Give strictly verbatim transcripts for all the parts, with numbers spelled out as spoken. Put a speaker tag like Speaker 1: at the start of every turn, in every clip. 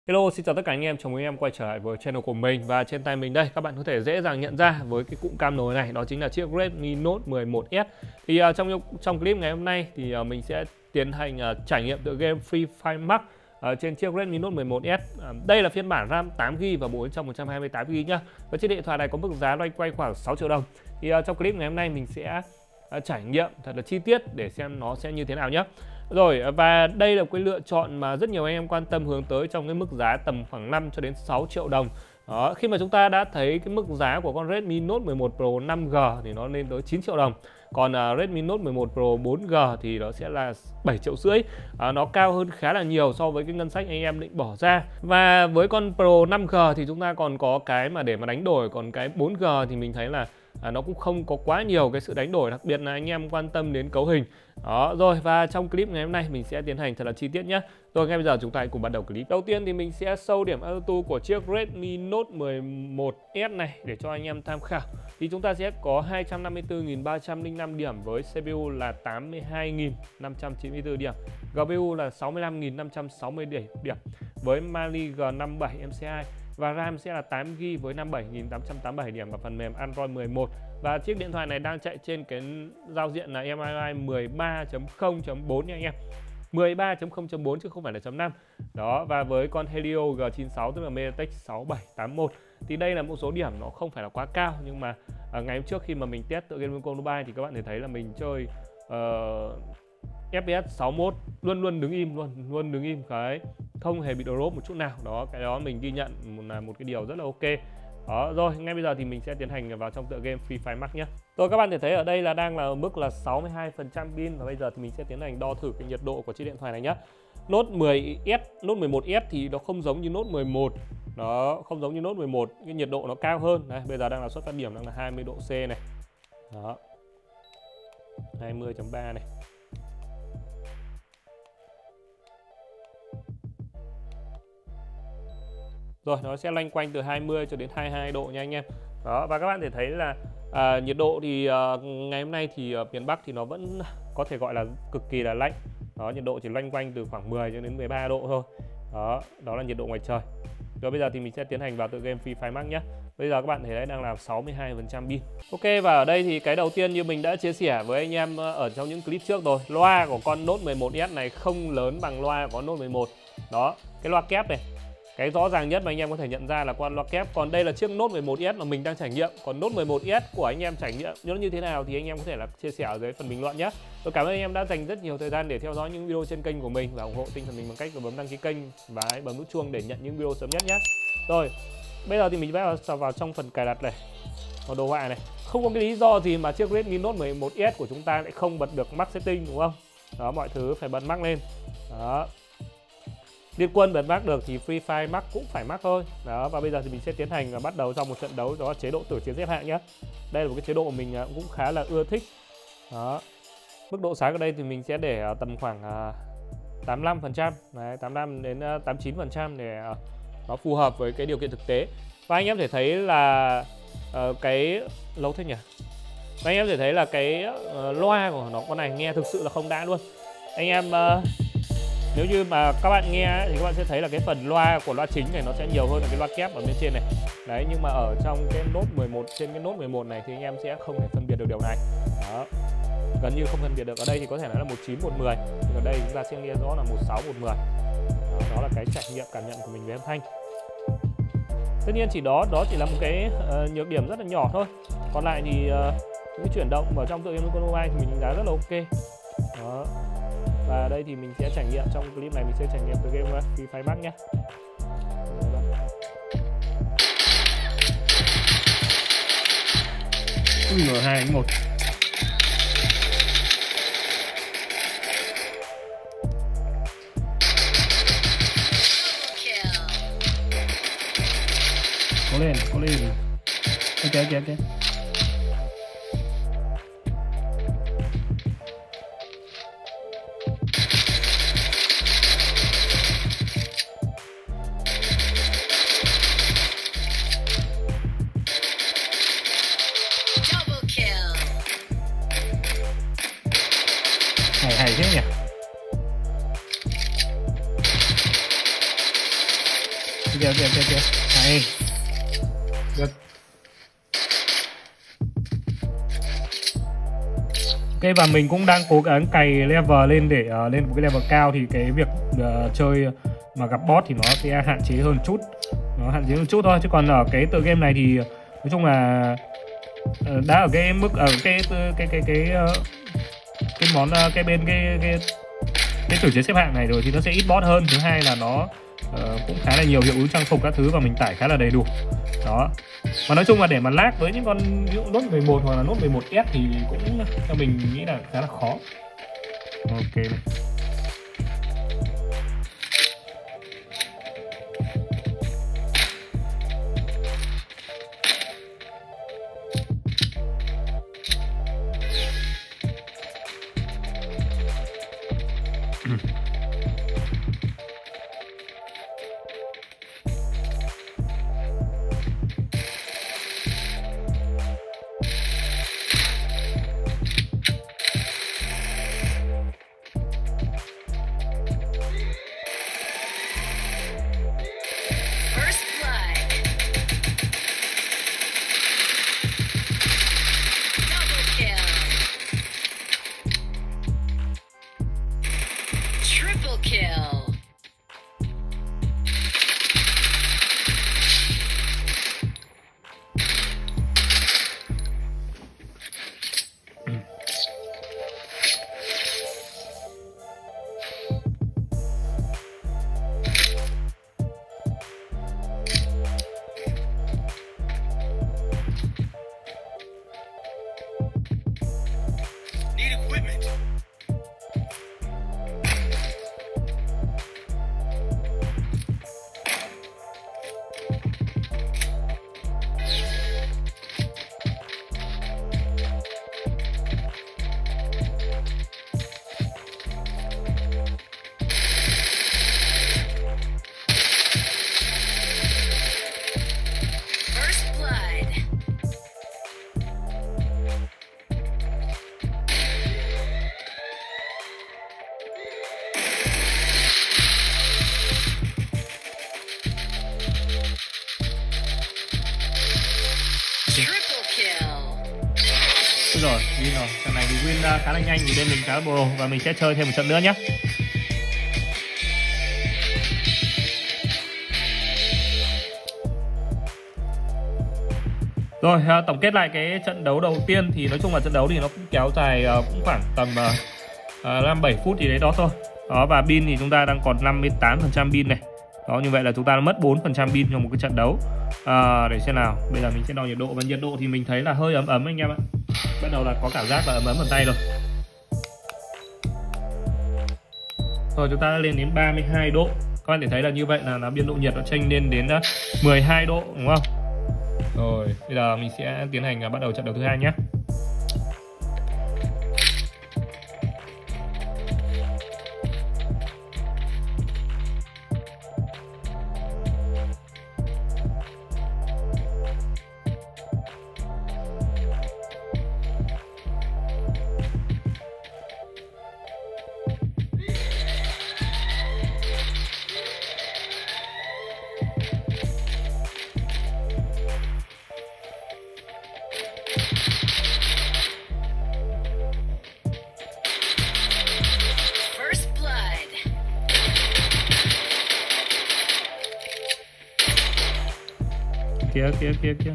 Speaker 1: Hello, xin chào tất cả anh em, chào mừng anh em quay trở lại với channel của mình. Và trên tay mình đây, các bạn có thể dễ dàng nhận ra với cái cụm cam nồi này, đó chính là chiếc Redmi Note mười một S. Thì uh, trong trong clip ngày hôm nay thì uh, mình sẽ tiến hành uh, trải nghiệm tựa game Free Fire Max uh, trên chiếc Redmi Note mười một S. Uh, đây là phiên bản RAM tám gi ga bai và bộ bên trong một trăm hai mươi tám gi ga bai nhá. Và chiếc điện thoại này có mức giá loanh quanh khoảng sáu triệu đồng. Thì uh, trong clip ngày hôm nay mình sẽ uh, trải nghiệm thật là chi tiết để xem nó sẽ như thế nào nhé. Rồi, và đây là cái lựa chọn mà rất nhiều anh em quan tâm hướng tới trong cái mức giá tầm khoảng năm cho đến sáu triệu đồng. Đó, khi mà chúng ta đã thấy cái mức giá của con Redmi Note mười một Pro năm G thì nó lên tới chín triệu đồng. Còn uh, Redmi Note mười một Pro bốn G thì nó sẽ là bảy triệu rưỡi. Uh, nó cao hơn khá là nhiều so với cái ngân sách anh em định bỏ ra. Và với con Pro năm G thì chúng ta còn có cái mà để mà đánh đổi, còn cái bốn G thì mình thấy là À, nó cũng không có quá nhiều cái sự đánh đổi, đặc biệt là anh em quan tâm đến cấu hình. Đó, rồi và trong clip ngày hôm nay mình sẽ tiến hành thật là chi tiết nhé. Rồi ngay bây giờ chúng ta cùng bắt đầu clip. Đầu tiên thì mình sẽ show điểm auto của chiếc Redmi Note mười một S này để cho anh em tham khảo. Thì chúng ta sẽ có hai trăm năm mươi tư nghìn ba trăm lẻ năm điểm với xê pê u là tám mươi hai nghìn năm trăm chín mươi tư điểm, giê pê u là sáu mươi lăm nghìn năm trăm sáu mươi điểm với Mali G năm mươi bảy em xê i. Và RAM sẽ là tám gi ga bai với năm mươi bảy nghìn tám trăm tám mươi bảy điểm và phần mềm Android mười một. Và chiếc điện thoại này đang chạy trên cái giao diện là em i i mười ba chấm không chấm bốn nha anh em. mười ba chấm không chấm bốn chứ không phải là chấm năm. Đó, và với con Helio G chín sáu tức là MediaTek sáu bảy tám mốt thì đây là một số điểm nó không phải là quá cao, nhưng mà à, ngày hôm trước khi mà mình test tựa game Wukong Mobile thì các bạn thể thấy là mình chơi uh, ép pê ét sáu mươi mốt luôn luôn đứng im luôn, luôn đứng im cái không hề bị drop một chút nào. Đó, cái đó mình ghi nhận là một cái điều rất là ok. Đó, rồi ngay bây giờ thì mình sẽ tiến hành vào trong tựa game Free Fire Max nhé. Rồi các bạn thể thấy ở đây là đang là ở mức là sáu mươi hai phần trăm pin và bây giờ thì mình sẽ tiến hành đo thử cái nhiệt độ của chiếc điện thoại này nhé. Note mười S, Note mười một S thì nó không giống như Note mười một. Nó không giống như Note mười một, cái nhiệt độ nó cao hơn. Đây, bây giờ đang là xuất phát điểm đang là hai mươi độ C này. Đó. hai mươi chấm ba này. Rồi nó sẽ loanh quanh từ hai mươi cho đến hai mươi hai độ nha anh em. Đó, và các bạn thể thấy là à, nhiệt độ thì à, ngày hôm nay thì ở miền Bắc thì nó vẫn có thể gọi là cực kỳ là lạnh. Đó, nhiệt độ chỉ loanh quanh từ khoảng mười cho đến mười ba độ thôi. Đó, đó là nhiệt độ ngoài trời. Rồi bây giờ thì mình sẽ tiến hành vào tựa game Free Fire Max nhé. Bây giờ các bạn thấy đấy đang là sáu mươi hai phần trăm pin. Ok, và ở đây thì cái đầu tiên như mình đã chia sẻ với anh em ở trong những clip trước rồi, loa của con Note mười một S này không lớn bằng loa của con Note mười một. Đó, cái loa kép này, cái rõ ràng nhất mà anh em có thể nhận ra là qua loa kép. Còn đây là chiếc Note mười một S mà mình đang trải nghiệm. Còn Note mười một S của anh em trải nghiệm nó như thế nào thì anh em có thể là chia sẻ ở dưới phần bình luận nhé. Tôi cảm ơn anh em đã dành rất nhiều thời gian để theo dõi những video trên kênh của mình và ủng hộ tinh thần mình bằng cách bấm đăng ký kênh và hãy bấm nút chuông để nhận những video sớm nhất nhé. Rồi, bây giờ thì mình sẽ vào, vào trong phần cài đặt này, vào đồ họa này. Không có cái lý do gì mà chiếc Redmi Note mười một S của chúng ta lại không bật được Max Setting đúng không? Đó, mọi thứ phải bật Max lên. Đó. Liên Quân bật Max được thì Free Fire Max cũng phải Max thôi. Đó, và bây giờ thì mình sẽ tiến hành và bắt đầu trong một trận đấu, đó là chế độ tử chiến xếp hạng nhé. Đây là một cái chế độ mà mình cũng khá là ưa thích. Đó. Mức độ sáng ở đây thì mình sẽ để tầm khoảng tám mươi lăm phần trăm, đấy, tám mươi lăm đến tám mươi chín phần trăm để nó phù hợp với cái điều kiện thực tế. Và anh em thể thấy là uh, cái lâu thế nhỉ? Và anh em thể thấy là cái uh, loa của nó con này nghe thực sự là không đã luôn. Anh em uh, nếu như mà các bạn nghe thì các bạn sẽ thấy là cái phần loa của loa chính này nó sẽ nhiều hơn là cái loa kép ở bên trên này. Đấy, nhưng mà ở trong cái Note mười một, trên cái Note mười một này thì anh em sẽ không thể phân biệt được điều này. Đó, gần như không phân biệt được. Ở đây thì có thể nói là một chín một mười, nhưng ở đây chúng ta sẽ nghe rõ là một sáu một mười. Đó, đó là cái trải nghiệm cảm nhận của mình về âm thanh. Tất nhiên chỉ đó đó chỉ là một cái uh, nhược điểm rất là nhỏ thôi. Còn lại thì uh, những cái chuyển động vào trong tựa game Wukong Mobile thì mình đánh giá rất là ok. Đó. Và đây thì mình sẽ trải nghiệm trong clip này, mình sẽ trải nghiệm tựa game Free Fire Max nhé. Ui giời, hai đánh một. Cố lên, cố lên. Ok, ok, ok. Hay hay thế nhỉ. kìa kìa kìa kìa. Này. Được. Ok, và mình cũng đang cố gắng cày level lên để uh, lên một cái level cao, thì cái việc uh, chơi mà gặp boss thì nó sẽ hạn chế hơn chút, nó hạn chế hơn chút thôi. Chứ còn ở cái tựa game này thì nói chung là uh, đã ở cái mức ở cái cái cái cái cái, uh, cái món uh, cái bên cái cái cái tử chế xếp hạng này rồi thì nó sẽ ít boss hơn. Thứ hai là nó uh, cũng khá là nhiều hiệu ứng trang phục các thứ và mình tải khá là đầy đủ đó. Mà nói chung là để mà lag với những con ví dụ nốt mười một hoặc là nốt mười một S thì cũng theo mình nghĩ là khá là khó. Ok này. Rồi, win rồi. Trận này thì win khá là nhanh vì bên mình khá là pro và mình sẽ chơi thêm một trận nữa nhé. Rồi, tổng kết lại cái trận đấu đầu tiên thì nói chung là trận đấu thì nó cũng kéo dài cũng khoảng tầm năm bảy phút thì đấy đó thôi. Đó, và pin thì chúng ta đang còn năm mươi tám phần trăm pin này. Đó, như vậy là chúng ta mất bốn phần trăm pin trong một cái trận đấu. À, để xem nào, bây giờ mình sẽ đo nhiệt độ, và nhiệt độ thì mình thấy là hơi ấm ấm anh em ạ. Bắt đầu là có cảm giác là ấm ấm ở tay rồi. Rồi chúng ta đã lên đến ba mươi hai độ. Các bạn thể thấy là như vậy là, là biên độ nhiệt nó chênh lên đến mười hai độ đúng không? Rồi, bây giờ mình sẽ tiến hành bắt đầu trận đấu thứ hai nhé. Kìa kìa kìa kìa.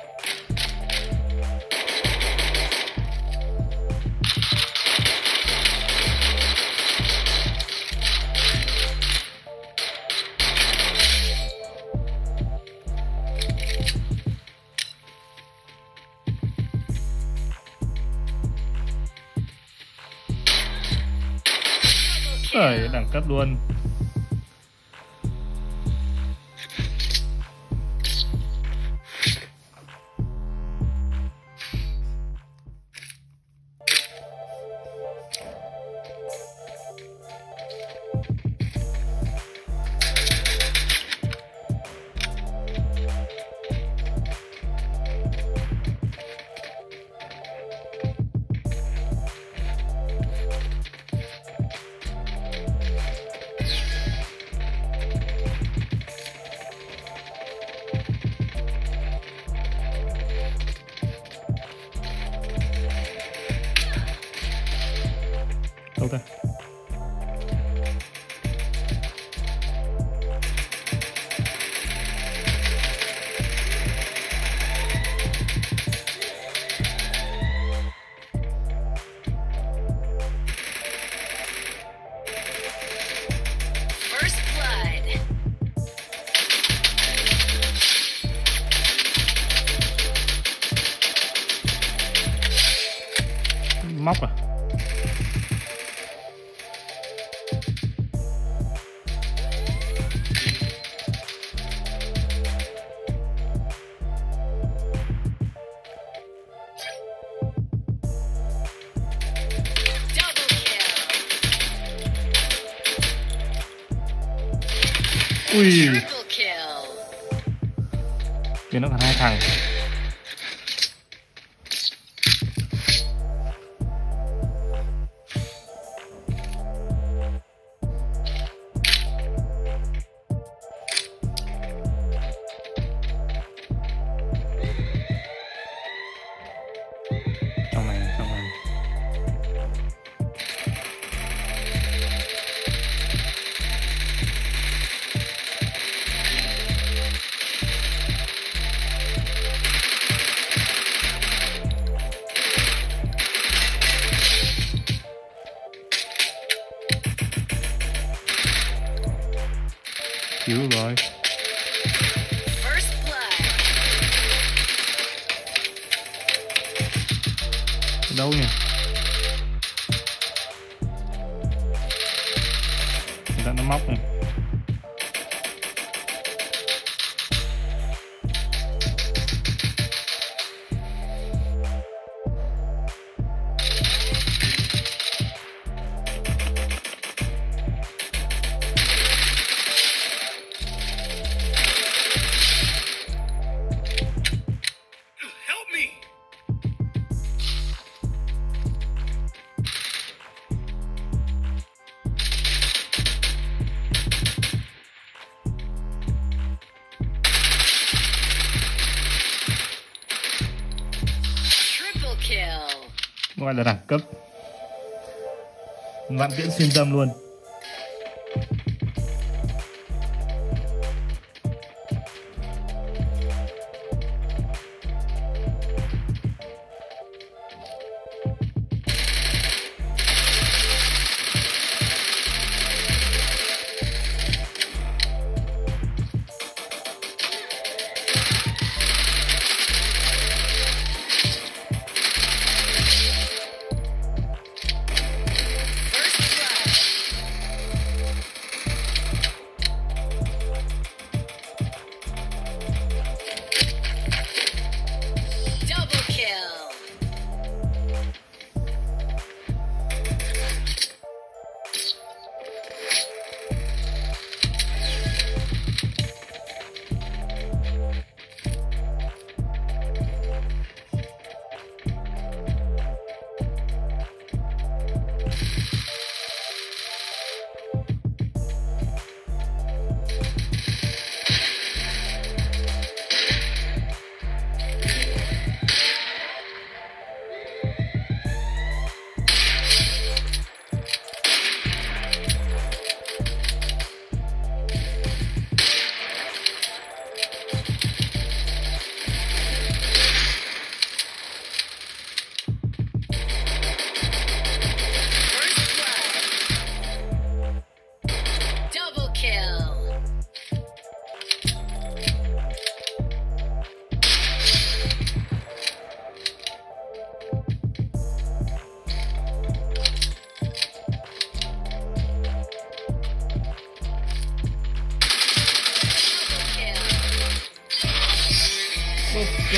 Speaker 1: Rồi, đẳng cấp luôn. Đâu ta? Móc à? Ui, cái nó còn hai thằng. Trong này, trong này. Cứu rồi. Đâu nhỉ? Người ta nó móc này. Gọi là đẳng cấp vạn tiễn xuyên tâm luôn. Ok.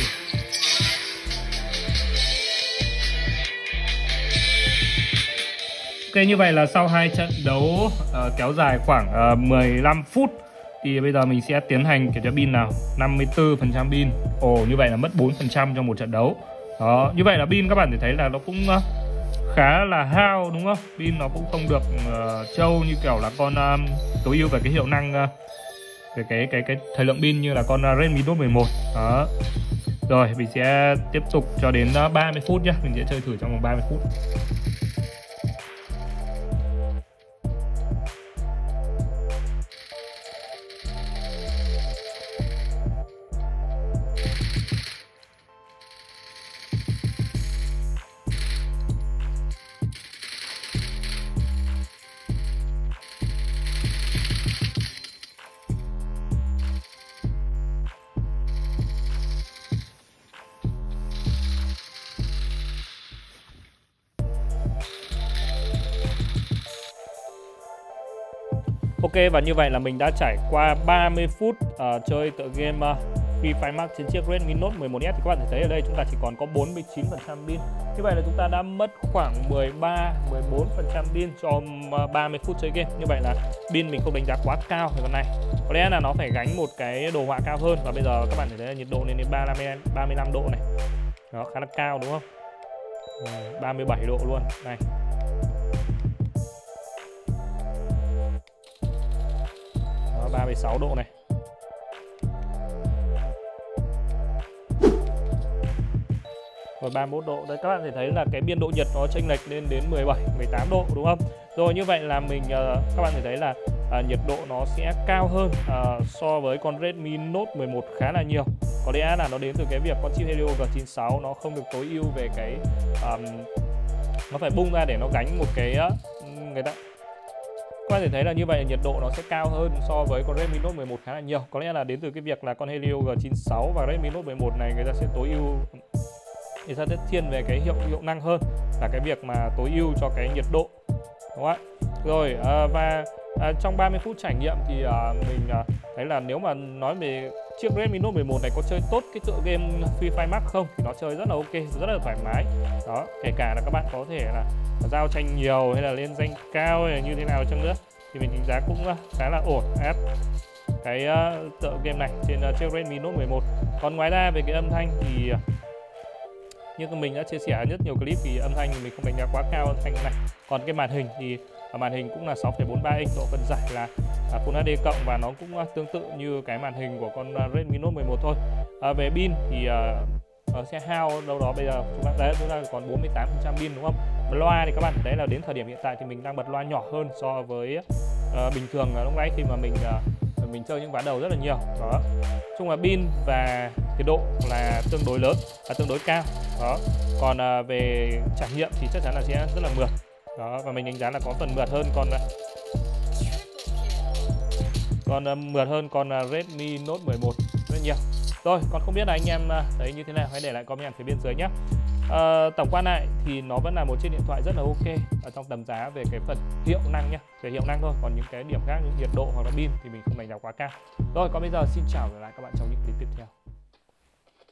Speaker 1: Ok, như vậy là sau hai trận đấu uh, kéo dài khoảng uh, mười lăm phút thì bây giờ mình sẽ tiến hành kiểm tra pin nào. năm mươi tư phần trăm pin. Ồ, như vậy là mất bốn phần trăm trong một trận đấu. Đó, như vậy là pin các bạn thể thấy là nó cũng uh, khá là hao đúng không? Pin nó cũng không được uh, trâu như kiểu là con um, tối ưu về cái hiệu năng uh, về cái cái cái thời lượng pin như là con uh, Redmi Note mười một. Đó. Rồi, mình sẽ tiếp tục cho đến uh, ba mươi phút nhé. Mình sẽ chơi thử trong vòng ba mươi phút. Ok, và như vậy là mình đã trải qua ba mươi phút uh, chơi tựa game uh, Free Fire Max trên chiếc Redmi Note mười một S. Thì các bạn thể thấy ở đây chúng ta chỉ còn có bốn mươi chín phần trăm pin. Như vậy là chúng ta đã mất khoảng mười ba mười bốn phần trăm pin cho uh, ba mươi phút chơi game. Như vậy là pin mình không đánh giá quá cao về con này. Có lẽ là nó phải gánh một cái đồ họa cao hơn. Và bây giờ các bạn thể thấy là nhiệt độ lên đến ba mươi lăm độ này. Nó khá là cao đúng không? ba mươi bảy độ luôn này. Đó, ba mươi sáu độ này. Và ba mươi mốt độ. Đấy, các bạn thể thấy là cái biên độ nhiệt nó chênh lệch lên đến mười bảy mười tám độ đúng không? Rồi như vậy là mình uh, các bạn thể thấy là uh, nhiệt độ nó sẽ cao hơn uh, so với con Redmi Note mười một khá là nhiều. Có lẽ là nó đến từ cái việc con chip Helio G chín sáu nó không được tối ưu về cái um, nó phải bung ra để nó gánh một cái uh, người ta các bạn thể thấy là như vậy nhiệt độ nó sẽ cao hơn so với con Redmi Note mười một khá là nhiều. Có lẽ là đến từ cái việc là con Helio G chín sáu và Redmi Note mười một này người ta sẽ tối ưu, người ta sẽ thiên về cái hiệu hiệu năng hơn là cái việc mà tối ưu cho cái nhiệt độ, đúng không ạ? Rồi uh, và uh, trong ba mươi phút trải nghiệm thì uh, mình uh, thấy là nếu mà nói về chiếc Redmi Note mười một này có chơi tốt cái tựa game Free Fire Max không thì nó chơi rất là ok, rất là thoải mái. Đó, kể cả là các bạn có thể là giao tranh nhiều hay là lên danh cao hay là như thế nào chăng nữa thì mình đánh giá cũng uh, khá là ổn áp cái uh, tựa game này trên uh, chiếc Redmi Note mười một. Còn ngoài ra về cái âm thanh thì uh, như mình đã chia sẻ rất nhiều clip thì âm thanh mình không đánh giá quá cao âm thanh này. Còn cái màn hình thì màn hình cũng là sáu phẩy bốn ba inch, độ phân giải là Full hát đê cộng và nó cũng tương tự như cái màn hình của con Redmi Note mười một thôi. À, về pin thì uh, nó sẽ hao đâu đó bây giờ chúng ta đấy chúng ta còn bốn mươi tám phần trăm pin đúng không? Loa thì các bạn thấy là đến thời điểm hiện tại thì mình đang bật loa nhỏ hơn so với uh, bình thường lúc nãy khi mà mình uh, mình chơi những ván đầu rất là nhiều. Đó. Chung là pin và nhiệt độ là tương đối lớn, là tương đối cao. Đó. Còn uh, về trải nghiệm thì chắc chắn là sẽ rất là mượt. Đó, và mình đánh giá là có phần mượt hơn con còn uh, mượt hơn con uh, Redmi Note mười một rất nhiều. Rồi, còn không biết là anh em uh, thấy như thế nào, hãy để lại comment phía bên dưới nhé. Uh, tổng quan lại thì nó vẫn là một chiếc điện thoại rất là ok ở trong tầm giá về cái phần hiệu năng nhá, về hiệu năng thôi. Còn những cái điểm khác như nhiệt độ hoặc là pin thì mình không đánh giá quá cao. Rồi, còn bây giờ xin chào và hẹn gặp lại các bạn trong những clip tiếp theo.